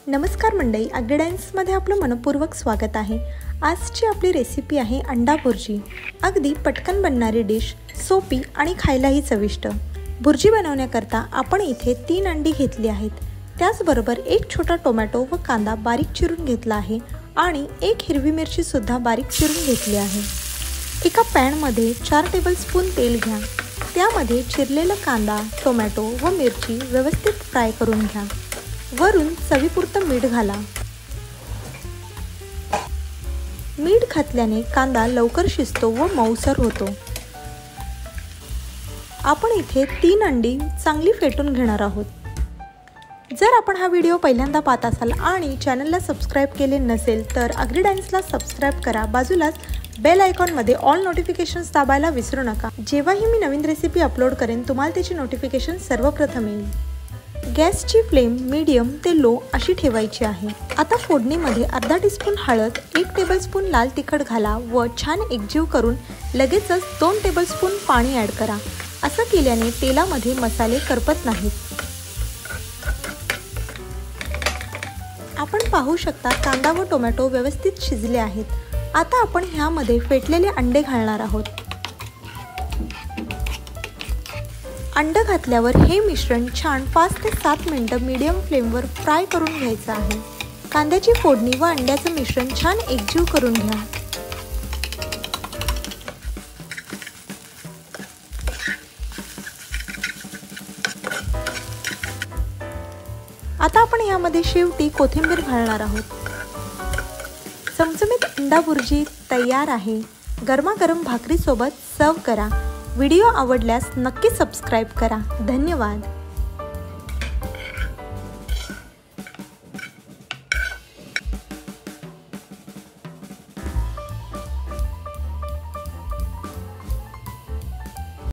नमस्कार मंडळी, ॲग्रीडायन्समध्ये आपलं मनपूर्वक स्वागत आहे। आजची आपली रेसिपी आहे अंडा भुर्जी। अगदी पटकन बनणारी डिश, सोपी आणि खायलाही चविष्ट। भुर्जी बनवण्याकरता आपण इथे 3 अंडी घेतली आहेत। त्याचबरोबर एक छोटा टोमॅटो व कांदा बारीक चिरून घेतला आहे आणि एक हिरवी मिरची सुद्धा बारीक चिरून घेतली आहे। एका पॅनमध्ये 4 टेबलस्पून तेल घ्या। त्यामध्ये चिरलेला कांदा, टोमॅटो व मिरची व्यवस्थित फ्राय करून घ्या। वरून चवीपुरतं मीठ घाला। मीठ घातल्याने कांदा लवकर शिजतो व मऊसर होतो। आपण इथे 3 अंडी चांगली फेटून घेणार आहोत। जर आपण हा व्हिडिओ पहिल्यांदा पाहत असाल आणि चॅनलला सबस्क्राइब केले नसेल तर ॲग्रीडायन्सला सबस्क्राइब करा। बाजूलाच बेल आयकॉनमध्ये ऑल नोटिफिकेशन्स दाबायला विसरू नका। जेव्हाही मी नवीन रेसिपी अपलोड करेन तुम्हाला त्याची नोटिफिकेशन सर्वप्रथम येईल। गॅसची फ्लेम मीडियम ते लो अशी ठेवायची आहे। आता फोडणीमध्ये अर्धा टीस्पून हळद, 1 टेबलस्पून लाल तिखट घाला व छान एकजीव करून लगेचच 2 टेबलस्पून पाणी ॲड करा। असं केल्याने तेलामध्ये मसाले करपत नाहीत। आपण पाहू शकता कांदा व टोमॅटो व्यवस्थित शिजले आहेत। आता आपण ह्यामध्ये फेटलेले अंडे घालणार आहोत। अंड घातल्यावर हे मिश्रण छान 5 ते 7 मिनिटं मीडियम फ्लेमवर फ्राय करून घ्यायचं आहे। कांद्याची फोडणी व अंड्याचं मिश्रण छान एकजीव करून घ्या। आता आपण यामध्ये शेवटी कोथिंबीर घालणार आहोत। चमचमीत अंडा भुर्जी तयार आहे। गरमागरम भाकरीसोबत सर्व करा। व्हिडिओ आवडल्यास नक्की सबस्क्राइब करा। धन्यवाद।